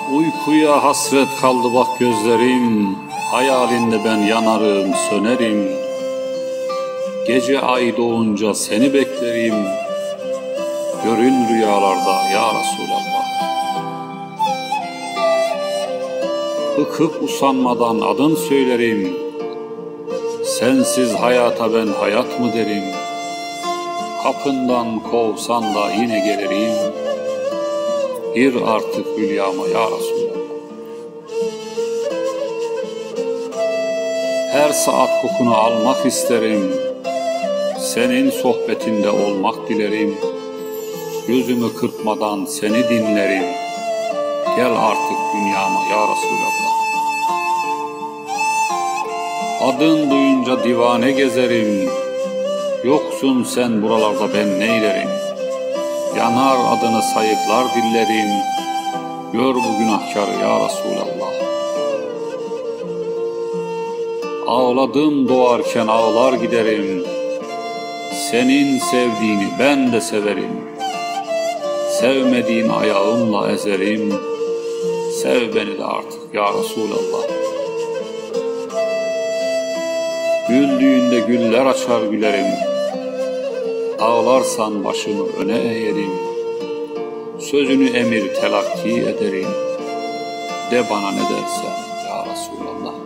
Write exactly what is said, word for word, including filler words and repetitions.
Uykuya hasret kaldı bak gözlerim, hayalinde ben yanarım sönerim. Gece ay doğunca seni beklerim, görün rüyalarda ya Resulallah. Bıkıp usanmadan adın söylerim, sensiz hayata ben hayat mı derim. Kapından kovsan da yine gelirim, gir artık hülyama ya Resulallah. Her saat kokunu almak isterim, senin sohbetinde olmak dilerim. Gözümü kırpmadan seni dinlerim, gel artık dünyama ya Resulallah. Adın duyunca divane gezerim, yoksun sen buralarda ben neylerim. Yanar adını sayıklar dillerim, gör bu günahkarı ya Resulallah. Ağladım doğarken ağlar giderim, senin sevdiğini ben de severim. Sevmediğin ayağımla ezerim, sev beni de artık ya Resulallah. Güldüğünde güller açar gülerim, ağlarsan başımı öne eğerim. Sözünü emir telakki ederim, de bana ne dersen ya Resulallah.